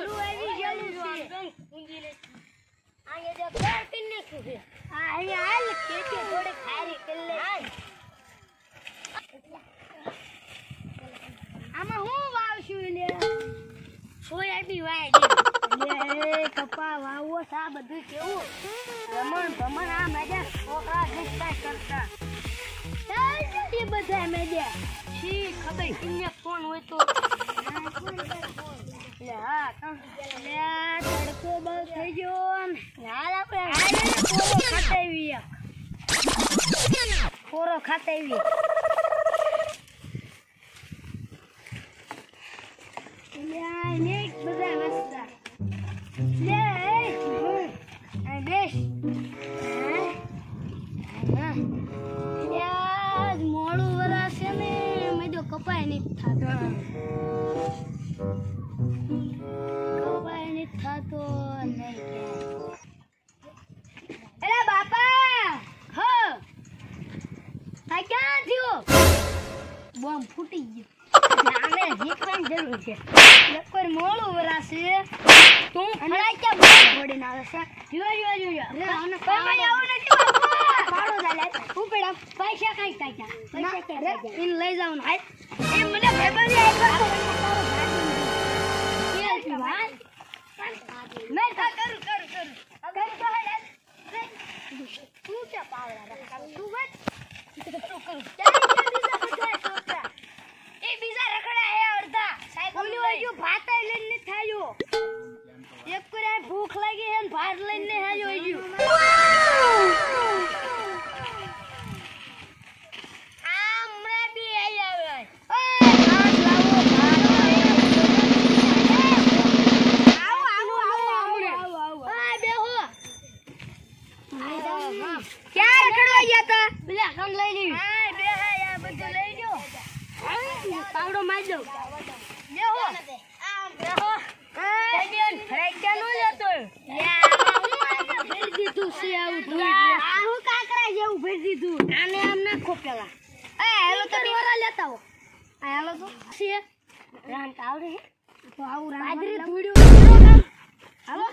મોરું આવી ગયેલું છે આયા જો કર કિન્ને છે આયા હાલ ખેતી થોડે ખારી કરી લે આમાં હું વાવશું લે સોયાબીન વાય દે લે કપા વાવો સા બધું કેવું રમણ આ મજા છોકરા નિષ્ઠા કરતા ચાલ એ બધા મજા છી ખબર કિન્ને ફોન હોય તો લે હા લે તડકો બહુ થઈ ગયો હાલ આપણે પોરો ખાતાવી લે ને બધા મસ્તા લે આ બેસ યાર મોળું વરાશે ને મેં તો કપાય નહીં થાતો નહીં એલા બાપા હો આ ક્યાં થયો બોમ્બ ફૂટી ગયો આને જીતવાની જરૂર છે એકવાર મોળું વરાશે તું ફળાઈ ક્યાં બોમ્બ ફોડીને આવે છે જો રે આને કોઈ આવું નથી બાપા પાડો ચાલે ઉપડા પૈસા કઈ પૈસા ઇન લઈ જાવ ને એ મને ભેબાની આવ્યો કે ભાઈ मैं करूं अगर तो है तू क्या पावड़ा तू मत तू कर क्या बीजा बचाए छोकरा ए बीजा रखड़ा है अर्धा साइकिल जो भाता लेने थायो एक करे भूख लगी है भात लेने आयो जो हमरा भी आया પાવડો માર દો લેહો આમ લેહો બેન ફ્રેક્ચર નો લેતો યા હું ભરી દીધું છે આવું તું આ હું કાકરા જેવું ભરી દીધું આને આમ નાખો પેલા એ હેલો તો દોરા લેતા હો આ હેલો તો છે રાન કાવડે તો આવું રાન બાજરી ધૂડ્યું હાલો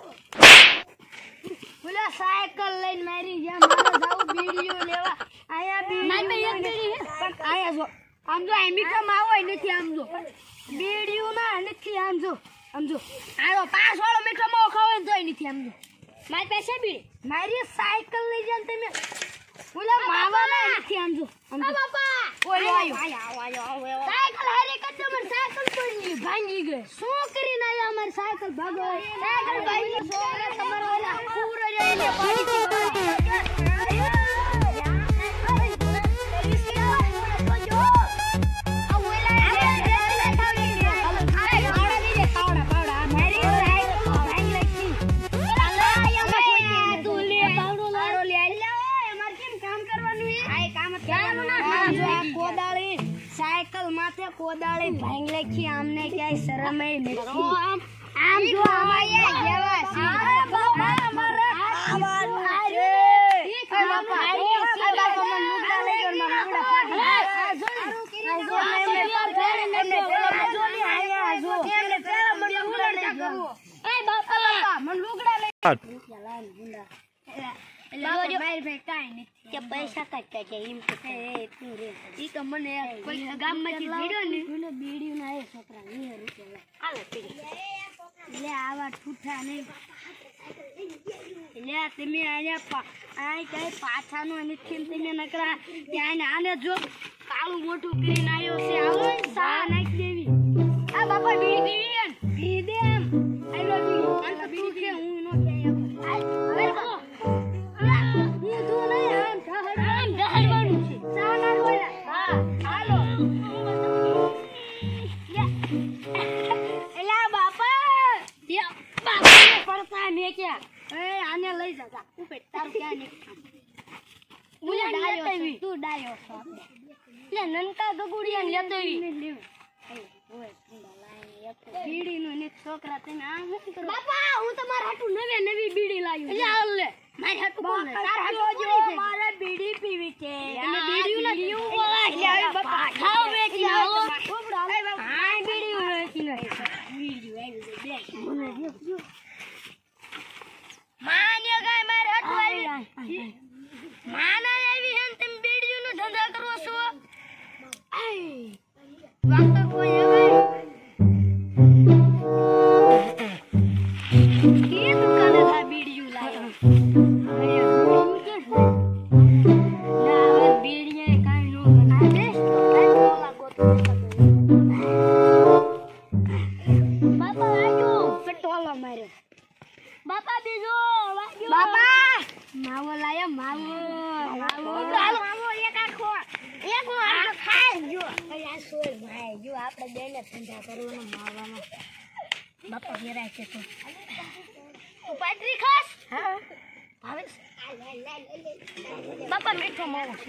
બોલા સાયકલ લઈને મારી જા મારો જાવ બીડીઓ લેવા આયા બીડીઓ એક બીડી હે પણ આયા જો આમ જો એમિકમ આવો નથી આમ જો બીડીઓ ના નથી આમ જો આરો પાસ વાળો મીઠો માવો ખાવે તોય નથી આમ જો મારી પાસે બીડી મારી સાયકલ લઈ જાન તમે બોલા માવા ના નથી આમ જો બાપા ઓય આયો સાયકલ હારે કદે મને સાયકલ તોડી ભાંગી ગઈ શું કરીને આયા અમારી સાયકલ ભાગો સાયકલ ભાઈ છોકરા તમારો ઓલા પૂરો જઈને પાડી साइकिल माथे कोदाळे भांग लेखी आमने क्या शरम है नहीं आम जो हमारे जेवा बाबा हमारा आवाज अरे बाबा बाबा को मन नुकड़ा ले और मन नुकड़ा ए बाबा मन नुकड़ा ले बाहर फेंकाय नहीं કે પૈસા કાઢતા છે એમ કે તું રે ઈ તો મને પૈસા ગામમાંથી ભીડ્યો ને મને બીડીયું ના એ છોકરા 20 રૂપિયા હાલે પીડી લે આવા ઠૂઠા નહીં લે તમે આયા આય કઈ પાછાનો નથી તમે નકરા ત્યાં આને જો કાળું મોટું કરીને આવ્યો છે આવો સા નાખી દેવી આ બાપા બીડી દેવી ભી દે એમ આલો બીડી આ તો બીડી છે હું નો કે હવે आने लई जा ऊपर तार क्या नहीं मुझे डायो तू डायो ले ननका गगुड़िया लेतोई ओए बीड़ी नो ने छोकरा तने आ હું કરું બાપા હું તમારા હાટુ નવી બીડી લાવ્યો લે આવ લે મારી હાટુ કોણ તાર હાટુ જો મારે બીડી પીવી છે તમે બીડી ના પીવું બોલા લે બાપા ખાવ વેચી આવો ઉપડા હા બીડી વેચી નહીં બીડી માન્ય ગાય મારે હટવા આવી માના આવી હે તમે બીડીઓનો ધંધા કરો છો વાતો કોઈ હવે કે દુકાને થા બીડીઓ લાવ્યો બાપા બીજો બાપા માવો લાયો માવો એક આખો ખાઈ જો આ સોય ભાઈ જો આપણે બેને ધંધા કરવાનો માવાનો બાપા મેરાય છે તો પાટરી ખાસ હા હવે બાપા મીઠો માવો છે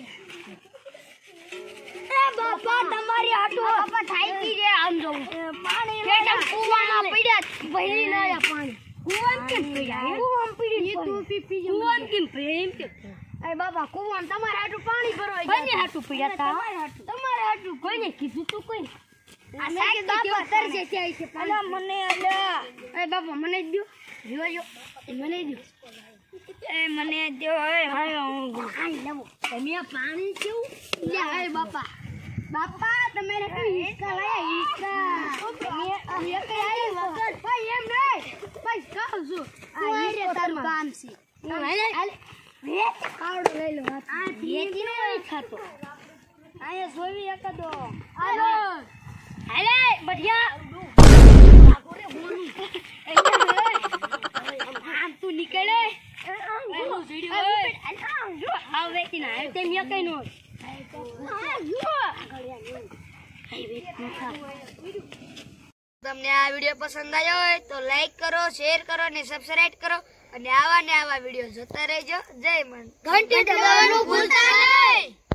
એ બાપા તમારી આટો બાપા થાકી જે આમ જો પાણી કેટમ કુવામાં પડ્યા ભરી ના પાણી કુવામ કેમ પડ્યા કુવામ પડી એ તું પીપી કુવામ કેમ પ્રેમ કે એ બાપા કુવામ તમારે આટું પાણી ભરવા કોઈને હાટું પડ્યા તા તમારે હાટું કોઈને કીધું તું કોઈ આ સાહેબ બાપા તરસે છે છે અલા મને અલા એ બાપા મને દયો જોયો મને દયો એ મને દયો એ ભાઈ હું ખાઈ લેવો તમે પાણી કેવું લે એ બાપા બાપા તમારે કોઈ હિસ્કા લાયા હિસ્કા તમે એક આઈ વખત ભાઈ એમ નહીં ભાઈ કહું છું આ રે તારું કામ છે હાલ વેચ કાવડો લઈ લો આ વેચી નહીં ખાતો આયા જોવી એક દો હાલો હાલે બઢિયા આગોરે બોલું આમ તું નીકળે આમ સીડી જો આવ વેચી ના તેમ ય કઈ નો તમને આ વિડિયો પસંદ આવ્યો હોય તો લાઈક કરો શેર કરો અને સબસ્ક્રાઇબ કરો અને આવા વિડિયો જોતા રહેજો જય મન ઘંટી દબાવવાનું ભૂલતા નહીં।